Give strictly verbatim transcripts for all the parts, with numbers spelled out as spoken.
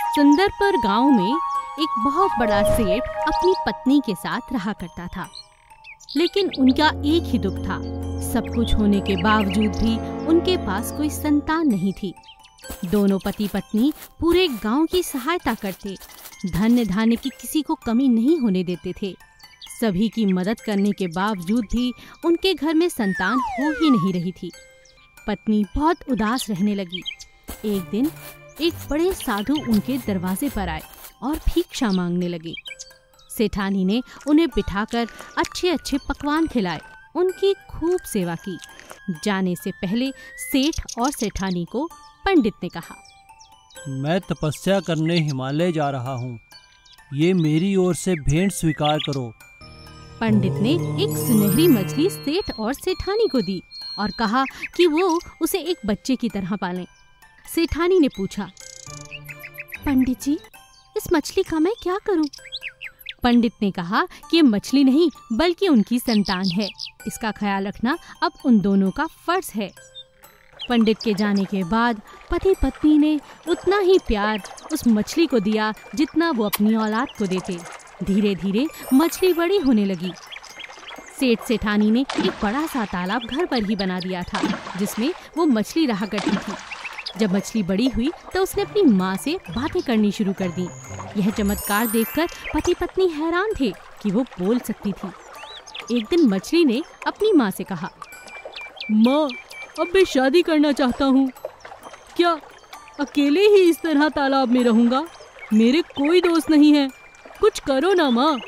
सुंदरपुर गांव में एक बहुत बड़ा सेठ अपनी पत्नी के साथ रहा करता था, लेकिन उनका एक ही दुख था। सब कुछ होने के बावजूद भी उनके पास कोई संतान नहीं थी। दोनों पति पत्नी पूरे गांव की सहायता करते, धन्य धान्य की किसी को कमी नहीं होने देते थे। सभी की मदद करने के बावजूद भी उनके घर में संतान हो ही नहीं रही थी। पत्नी बहुत उदास रहने लगी। एक दिन एक बड़े साधु उनके दरवाजे पर आए और भिक्षा मांगने लगे। सेठानी ने उन्हें बिठाकर अच्छे अच्छे पकवान खिलाए, उनकी खूब सेवा की। जाने से पहले सेठ और सेठानी को पंडित ने कहा, मैं तपस्या करने हिमालय जा रहा हूँ, ये मेरी ओर से भेंट स्वीकार करो। पंडित ने एक सुनहरी मछली सेठ और सेठानी को दी और कहा कि वो उसे एक बच्चे की तरह पालें। सेठानी ने पूछा, पंडित जी, इस मछली का मैं क्या करूं? पंडित ने कहा कि ये मछली नहीं बल्कि उनकी संतान है। इसका ख्याल रखना अब उन दोनों का फर्ज है। पंडित के जाने के बाद पति पत्नी ने उतना ही प्यार उस मछली को दिया जितना वो अपनी औलाद को देते। धीरे धीरे मछली बड़ी होने लगी। सेठ सेठानी ने एक बड़ा सा तालाब घर पर ही बना दिया था, जिसमें वो मछली रहा करती थी। जब मछली बड़ी हुई तो उसने अपनी माँ से बातें करनी शुरू कर दी। यह चमत्कार देखकर पति पत्नी हैरान थे कि वो बोल सकती थी। एक दिन मछली ने अपनी माँ से कहा, माँ, अब मैं शादी करना चाहता हूँ। क्या अकेले ही इस तरह तालाब में रहूँगा? मेरे कोई दोस्त नहीं है, कुछ करो ना माँ।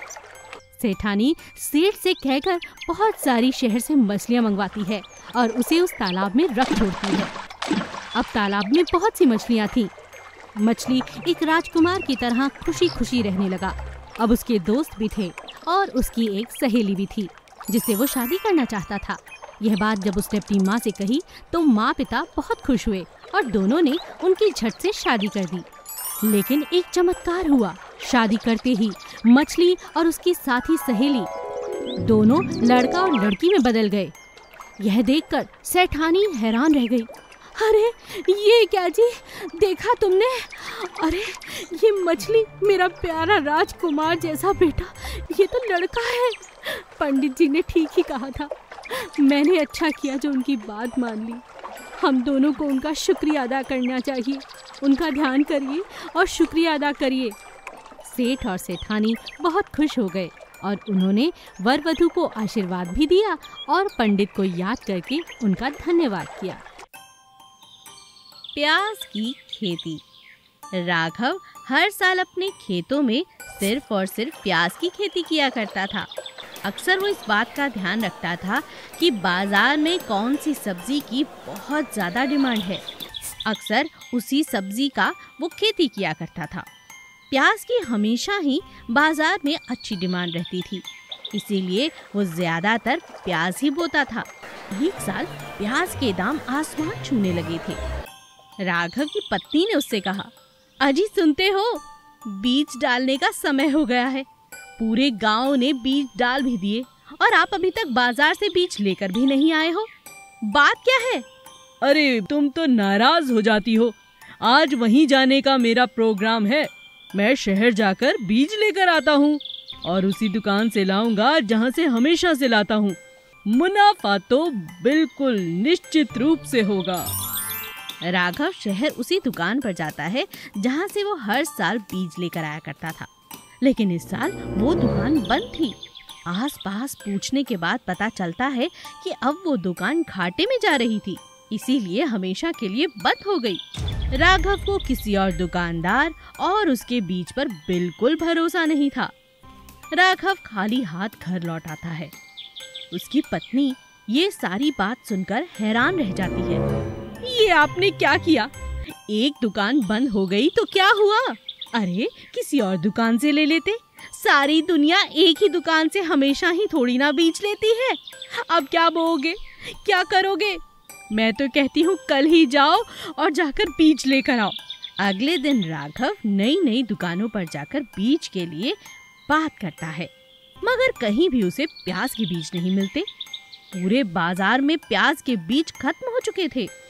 सेठानी सेठ से कहकर बहुत सारी शहर से मछलियाँ मंगवाती है और उसे उस तालाब में रख छोड़ती है। अब तालाब में बहुत सी मछलियाँ थीं। मछली एक राजकुमार की तरह खुशी खुशी रहने लगा। अब उसके दोस्त भी थे और उसकी एक सहेली भी थी जिससे वो शादी करना चाहता था। यह बात जब उसने अपनी माँ से कही तो माँ पिता बहुत खुश हुए और दोनों ने उनकी झट से शादी कर दी। लेकिन एक चमत्कार हुआ। शादी करते ही मछली और उसकी साथी सहेली दोनों लड़का और लड़की में बदल गए। यह देखकर सेठानी हैरान रह गई। अरे ये क्या जी, देखा तुमने? अरे ये मछली मेरा प्यारा राजकुमार जैसा बेटा, ये तो लड़का है। पंडित जी ने ठीक ही कहा था। मैंने अच्छा किया जो उनकी बात मान ली। हम दोनों को उनका शुक्रिया अदा करना चाहिए। उनका ध्यान करिए और शुक्रिया अदा करिए। सेठ और सेठानी बहुत खुश हो गए और उन्होंने वर वधू को आशीर्वाद भी दिया और पंडित को याद करके उनका धन्यवाद किया। प्याज की खेती। राघव हर साल अपने खेतों में सिर्फ और सिर्फ प्याज की खेती किया करता था। अक्सर वो इस बात का ध्यान रखता था कि बाजार में कौन सी सब्जी की बहुत ज़्यादा डिमांड है। अक्सर उसी सब्जी का वो खेती किया करता था। प्याज की हमेशा ही बाजार में अच्छी डिमांड रहती थी, इसीलिए वो ज़्यादातर प्याज ही बोता था। एक साल प्याज के दाम आसमान छूने लगे थे। राघव की पत्नी ने उससे कहा, अजी सुनते हो, बीज डालने का समय हो गया है। पूरे गांव ने बीज डाल भी दिए और आप अभी तक बाजार से बीज लेकर भी नहीं आए हो। बात क्या है? अरे तुम तो नाराज हो जाती हो। आज वहीं जाने का मेरा प्रोग्राम है। मैं शहर जाकर बीज लेकर आता हूँ और उसी दुकान से लाऊंगा जहाँ से हमेशा से लाता हूँ। मुनाफा तो बिल्कुल निश्चित रूप से होगा। राघव शहर उसी दुकान पर जाता है जहाँ से वो हर साल बीज लेकर आया करता था, लेकिन इस साल वो दुकान बंद थी। आसपास पूछने के बाद पता चलता है कि अब वो दुकान घाटे में जा रही थी, इसीलिए हमेशा के लिए बंद हो गई। राघव को किसी और दुकानदार और उसके बीज पर बिल्कुल भरोसा नहीं था। राघव खाली हाथ घर लौट आता है। उसकी पत्नी ये सारी बात सुनकर हैरान रह जाती है। ये आपने क्या किया? एक दुकान बंद हो गई तो क्या हुआ? अरे किसी और दुकान से ले लेते। सारी दुनिया एक ही दुकान से हमेशा ही थोड़ी ना बीज लेती है। अब क्या बोओगे, क्या करोगे? मैं तो कहती हूँ कल ही जाओ और जाकर बीज लेकर आओ। अगले दिन राघव नई नई दुकानों पर जाकर बीज के लिए बात करता है, मगर कहीं भी उसे प्याज के बीज नहीं मिलते। पूरे बाजार में प्याज के बीज खत्म हो चुके थे।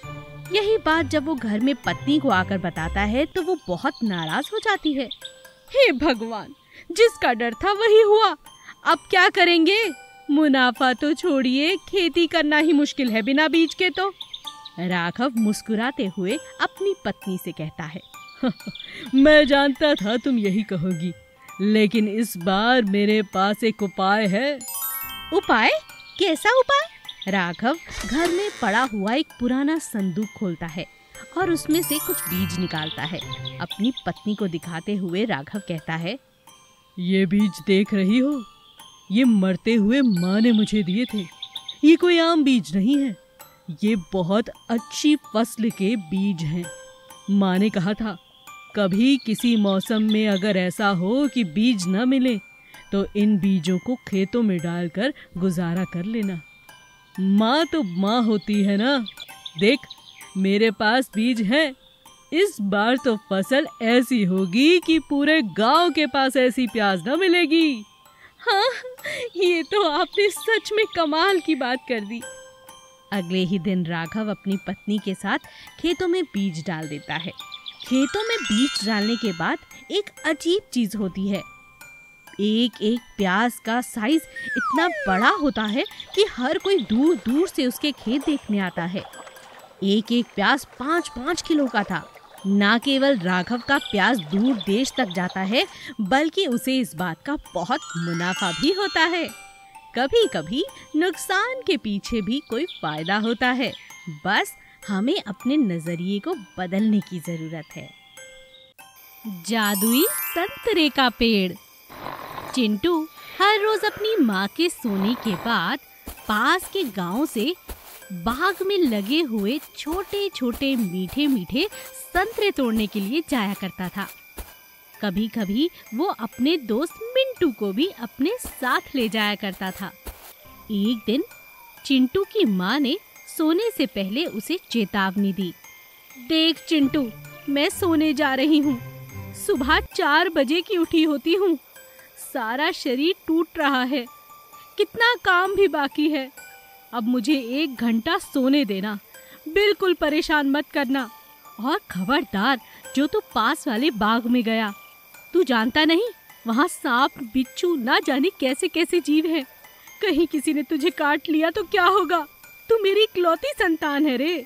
यही बात जब वो घर में पत्नी को आकर बताता है तो वो बहुत नाराज हो जाती है। हे भगवान, जिसका डर था वही हुआ, अब क्या करेंगे? मुनाफा तो छोड़िए, खेती करना ही मुश्किल है बिना बीज के। तो राघव मुस्कुराते हुए अपनी पत्नी से कहता है, मैं जानता था तुम यही कहोगी, लेकिन इस बार मेरे पास एक उपाय है। उपाय? कैसा उपाय? राघव घर में पड़ा हुआ एक पुराना संदूक खोलता है और उसमें से कुछ बीज निकालता है। अपनी पत्नी को दिखाते हुए राघव कहता है, ये बीज देख रही हो, ये मरते हुए माँ ने मुझे दिए थे। ये कोई आम बीज नहीं है, ये बहुत अच्छी फसल के बीज हैं। माँ ने कहा था, कभी किसी मौसम में अगर ऐसा हो कि बीज न मिले तो इन बीजों को खेतों में डालकर गुजारा कर लेना। माँ तो माँ होती है ना। देख, मेरे पास बीज है। इस बार तो फसल ऐसी होगी कि पूरे गांव के पास ऐसी प्याज न मिलेगी। हाँ, ये तो आपने सच में कमाल की बात कर दी। अगले ही दिन राघव अपनी पत्नी के साथ खेतों में बीज डाल देता है। खेतों में बीज डालने के बाद एक अजीब चीज होती है। एक एक प्याज का साइज इतना बड़ा होता है कि हर कोई दूर दूर से उसके खेत देखने आता है। एक एक प्याज पाँच पाँच किलो का था। न केवल राघव का प्याज दूर देश तक जाता है, बल्कि उसे इस बात का बहुत मुनाफा भी होता है। कभी कभी नुकसान के पीछे भी कोई फायदा होता है। बस हमें अपने नजरिए को बदलने की जरूरत है। जादुई संतरे का पेड़। चिंटू हर रोज अपनी माँ के सोने के बाद पास के गांव से बाग में लगे हुए छोटे छोटे मीठे मीठे संतरे तोड़ने के लिए जाया करता था। कभी कभी वो अपने दोस्त मिंटू को भी अपने साथ ले जाया करता था। एक दिन चिंटू की माँ ने सोने से पहले उसे चेतावनी दी। देख चिंटू, मैं सोने जा रही हूँ। सुबह चार बजे की उठी होती हूँ। सारा शरीर टूट रहा है, कितना काम भी बाकी है। अब मुझे एक घंटा सोने देना, बिल्कुल परेशान मत करना। और खबरदार, जो तू पास वाले बाग में गया, तू जानता नहीं वहाँ सांप, बिच्छू, ना जाने कैसे कैसे जीव हैं। कहीं किसी ने तुझे काट लिया तो क्या होगा? तू मेरी इकलौती संतान है रे।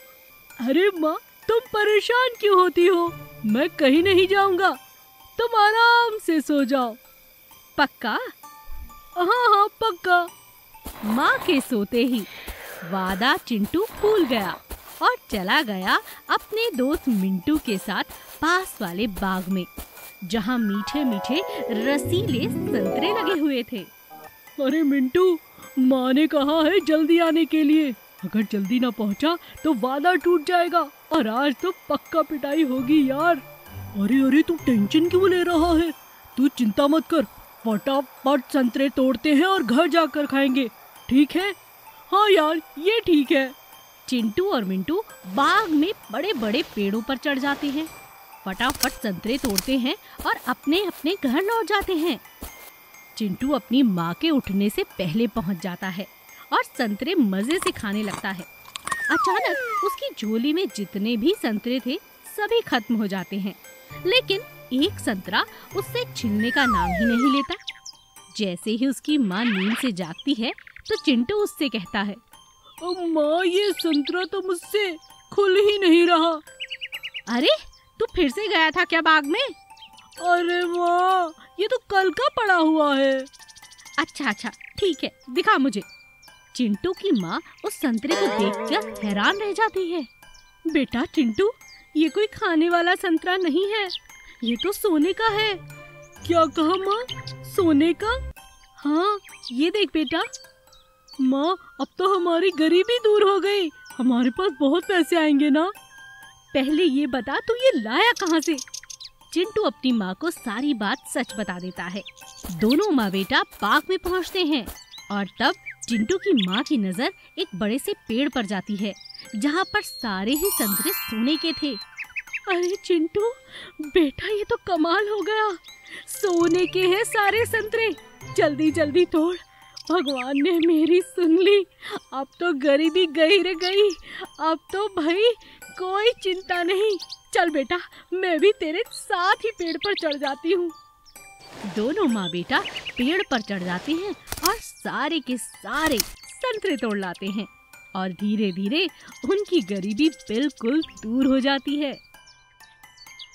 अरे माँ, तुम परेशान क्यों होती हो? मैं कहीं नहीं जाऊंगा, तुम आराम से सो जाओ। पक्का? हाँ हाँ पक्का। माँ के सोते ही वादा चिंटू भूल गया और चला गया अपने दोस्त मिंटू के साथ पास वाले बाग में, जहाँ मीठे मीठे रसीले संतरे लगे हुए थे। अरे मिंटू, माँ ने कहा है जल्दी आने के लिए। अगर जल्दी ना पहुँचा तो वादा टूट जाएगा और आज तो पक्का पिटाई होगी यार। अरे अरे, तू टेंशन क्यों ले रहा है? तू चिंता मत कर, फटाफट संतरे तोड़ते हैं और घर जाकर खाएंगे, ठीक है? हाँ यार, ये ठीक है। चिंटू और मिंटू बाग में बड़े बड़े पेड़ों पर चढ़ जाते हैं, फटाफट संतरे तोड़ते हैं और अपने अपने घर लौट जाते हैं। चिंटू अपनी माँ के उठने से पहले पहुँच जाता है और संतरे मजे से खाने लगता है। अचानक उसकी झोली में जितने भी संतरे थे सभी खत्म हो जाते हैं, लेकिन एक संतरा उससे छिलने का नाम ही नहीं लेता। जैसे ही उसकी माँ नींद से जागती है तो चिंटू उससे कहता है, माँ, ये संतरा तो मुझसे खुल ही नहीं रहा। अरे, तू फिर से गया था क्या बाग में? अरे माँ, ये तो कल का पड़ा हुआ है। अच्छा अच्छा, ठीक है, दिखा मुझे। चिंटू की माँ उस संतरे को देखकर हैरान रह जाती है। बेटा चिंटू, ये कोई खाने वाला संतरा नहीं है, ये तो सोने का है। क्या कहा माँ? सोने का? हाँ, ये देख बेटा। माँ, अब तो हमारी गरीबी दूर हो गई, हमारे पास बहुत पैसे आएंगे ना? पहले ये बता, तू ये लाया कहाँ से? चिंटू अपनी माँ को सारी बात सच बता देता है। दोनों माँ बेटा बाग में पहुँचते हैं और तब चिंटू की माँ की नजर एक बड़े से पेड़ पर जाती है, जहाँ पर सारे ही संतरे सोने के थे। अरे चिंटू बेटा, ये तो कमाल हो गया, सोने के हैं सारे संतरे। जल्दी जल्दी तोड़ भगवान ने मेरी सुन ली। अब तो गरीबी गई रे गई। अब तो भाई कोई चिंता नहीं। चल बेटा, मैं भी तेरे साथ ही पेड़ पर चढ़ जाती हूँ। दोनों माँ बेटा पेड़ पर चढ़ जाते हैं और सारे के सारे संतरे तोड़ लाते हैं और धीरे धीरे उनकी गरीबी बिल्कुल दूर हो जाती है।